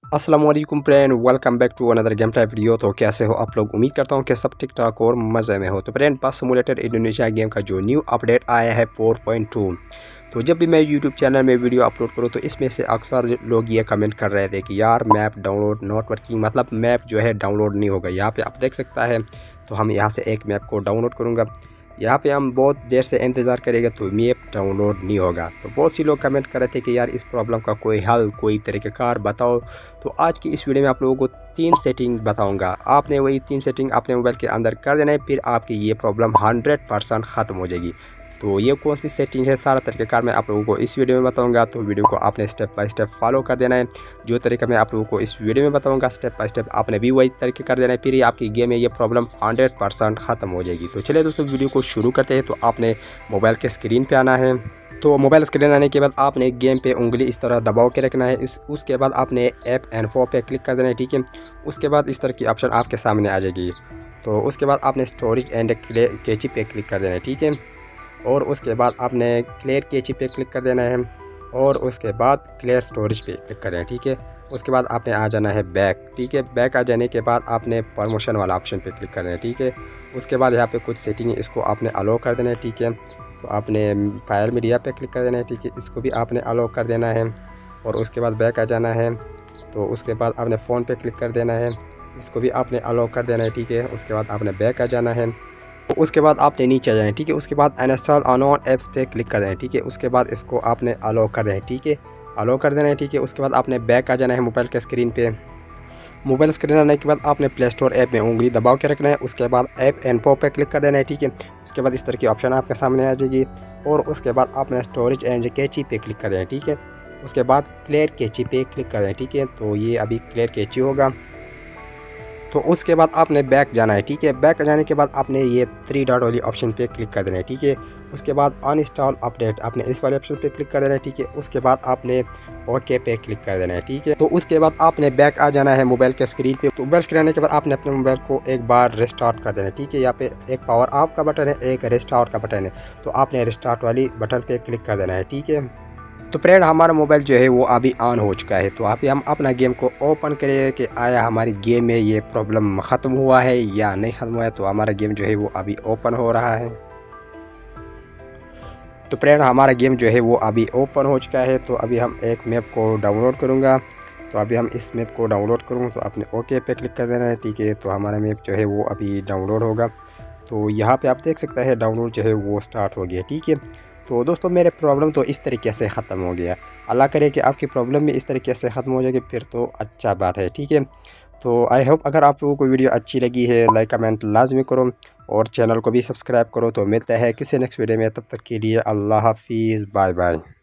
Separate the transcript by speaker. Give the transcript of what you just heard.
Speaker 1: अस्सलामुअलैकुम friend, welcome back to another game type video. तो कैसे हो आप लोग? उम्मीद करता हूँ कि सब ठीक ठाक और मज़े में हो। तो फ्रेंड, बस सिमुलेटर इंडोनेशिया गेम का जो न्यू अपडेट आया है 4.2। तो जब भी मैं यूट्यूब चैनल में वीडियो अपलोड करूँ तो इसमें से अक्सर लोग ये कमेंट कर रहे थे कि यार मैप डाउनलोड नॉट वर्किंग, मतलब मैप जो है डाउनलोड नहीं होगा। यहाँ पे आप देख सकता है। तो हम यहाँ से एक मैप को डाउनलोड करूँगा। यहाँ पे हम बहुत देर से इंतज़ार करेंगे तो मैप डाउनलोड नहीं होगा। तो बहुत सी लोग कमेंट कर रहे थे कि यार इस प्रॉब्लम का कोई हल, कोई तरीक़ाकार बताओ। तो आज की इस वीडियो में आप लोगों को 3 सेटिंग बताऊंगा। आपने वही 3 सेटिंग अपने मोबाइल के अंदर कर देना है, फिर आपकी ये प्रॉब्लम 100% ख़त्म हो जाएगी। तो ये कौन सी सेटिंग है, सारा तरीक़ाकार मैं आप लोगों को इस वीडियो में बताऊंगा। तो वीडियो को आपने स्टेप बाय स्टेप फॉलो कर देना है। जो तरीका मैं आप लोगों को इस वीडियो में बताऊंगा स्टेप बाय स्टेप आपने भी वही तरीके कर देना है, फिर ही आपकी गेम में ये प्रॉब्लम 100% ख़त्म हो जाएगी। तो चलिए दोस्तों, वीडियो को शुरू करते हैं। तो आपने मोबाइल के स्क्रीन पर आना है। तो मोबाइल स्क्रीन आने के बाद आपने गेम पे उंगली इस तरह दबाव के रखना है। उसके बाद आपने ऐप इन्फो पे क्लिक कर देना है, ठीक है। उसके बाद इस तरह की ऑप्शन आपके सामने आ जाएगी। तो उसके बाद आपने स्टोरेज एंड कैची पे क्लिक कर देना है, ठीक है। और उसके बाद आपने क्लियर कैची पे क्लिक कर देना है और उसके बाद क्लियर स्टोरेज पे क्लिक कर देना है, ठीक है। उसके बाद आपने आ जाना है बैक, ठीक है। बैक आ जाने के बाद आपने प्रमोशन वाला ऑप्शन पे क्लिक कर देना है, ठीक है। उसके बाद यहाँ पे कुछ सेटिंग है, इसको आपने अलो कर देना है, ठीक है। तो आपने फायर मीडिया पे क्लिक कर देना है, ठीक है। इसको भी आपने अलो कर देना है और उसके बाद बैक आ जाना है। तो उसके बाद आपने फ़ोन पे क्लिक कर देना है, इसको भी आपने अलो कर देना है, ठीक है। उसके बाद आपने बैक आ जाना है। तो उसके बाद आपने नीचे आ जाना है, ठीक है। उसके बाद अनइंस्टॉल अननोन ऐप्स पे क्लिक कर देना है, ठीक है। उसके बाद इसको आपने अलो कर देना है, ठीक है। अलो कर देना है, ठीक है। उसके बाद आपने बैक आ जाना है मोबाइल के स्क्रीन पे। मोबाइल स्क्रीन आने के बाद आपने प्ले स्टोर ऐप में उंगली दबाव के रखना है। उसके बाद ऐप इन्फो पे क्लिक कर देना है, ठीक है। उसके बाद इस तरह की ऑप्शन आपके सामने आ जाएगी और उसके बाद आपने स्टोरेज एंड कैची पे क्लिक कर देना है, ठीक है। उसके बाद क्लियर कैची पे क्लिक कर देना है, ठीक है। तो ये अभी क्लियर कैची होगा। तो उसके बाद आपने बैक जाना है, ठीक है। बैक जाने के बाद आपने ये 3 डॉट वाली ऑप्शन पे क्लिक कर देना है, ठीक है। उसके बाद अनइंस्टॉल अपडेट आपने इस वाले ऑप्शन पे क्लिक कर देना है, ठीक है। उसके बाद आपने ओके पे क्लिक कर देना है, ठीक है। तो उसके बाद आपने बैक आ जाना है मोबाइल के स्क्रीन पे। तो मोबाइल स्क्रीन आने के बाद आपने अपने मोबाइल को एक बार रिस्टार्ट कर देना है, ठीक है। यहाँ पे एक पावर ऑफ का बटन है, एक रिस्टार्ट का बटन है। तो आपने रिस्टार्ट वाली बटन पे क्लिक कर देना है, ठीक है। तो फ्रेंड, हमारा मोबाइल जो है वो अभी ऑन हो चुका है। तो अभी हम अपना गेम को ओपन करेंगे कि आया हमारी गेम में ये प्रॉब्लम ख़त्म हुआ है या नहीं ख़त्म हुआ है। तो हमारा गेम जो है वो अभी ओपन हो रहा है। तो फ्रेंड, हमारा गेम जो है वो अभी ओपन हो चुका है। तो अभी हम एक मैप को डाउनलोड करूँगा। तो अभी हम इस मैप को डाउनलोड करूँगा। तो आपने ओके पे क्लिक कर देना है, ठीक है। तो हमारा मैप जो है वो अभी डाउनलोड होगा। तो यहाँ पे आप देख सकते हैं डाउनलोड जो है वो स्टार्ट हो गया, ठीक है। तो दोस्तों, मेरे प्रॉब्लम तो इस तरीके से ख़त्म हो गया। अल्लाह करे कि आपकी प्रॉब्लम भी इस तरीके से ख़त्म हो जाएगी, फिर तो अच्छा बात है, ठीक है। तो आई होप अगर आप लोगों को वीडियो अच्छी लगी है, लाइक कमेंट लाजमी करो और चैनल को भी सब्सक्राइब करो। तो मिलता है किसी नेक्स्ट वीडियो में, तब तक के लिए अल्लाह हाफिज़, बाय बाय।